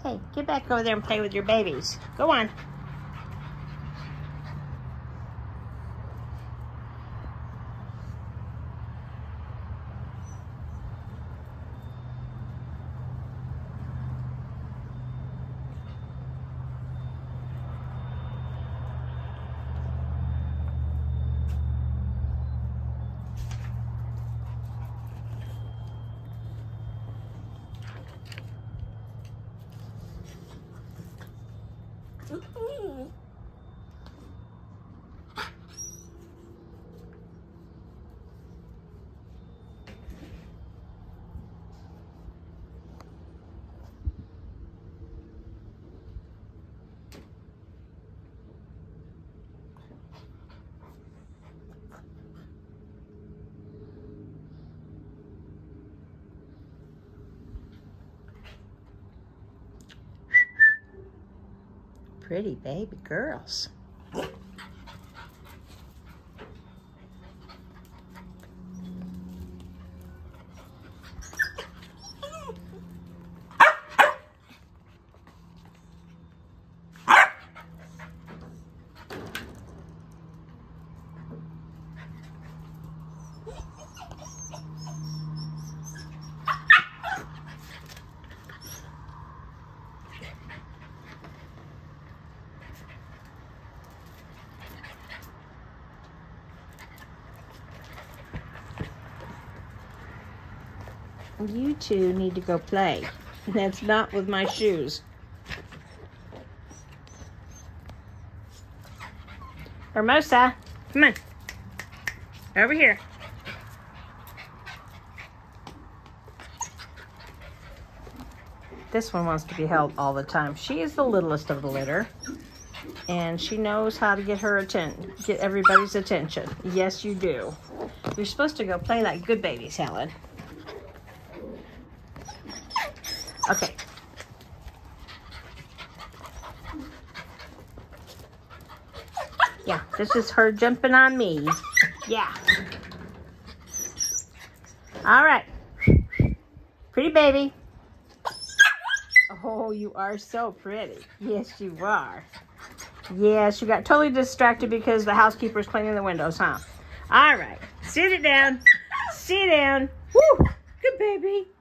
Okay, get back over there and play with your babies. Go on. Pretty baby girls. You two need to go play. That's not with my shoes. Hermosa, come on. Over here. This one wants to be held all the time. She is the littlest of the litter. And she knows how to get get everybody's attention. Yes, you do. You're supposed to go play like good babies, Helen. Okay. Yeah, this is her jumping on me. Yeah. All right. Pretty baby. Oh, you are so pretty. Yes, you are. Yes, you got totally distracted because the housekeeper's cleaning the windows, huh? All right. Sit it down. Sit down. Woo! Good baby.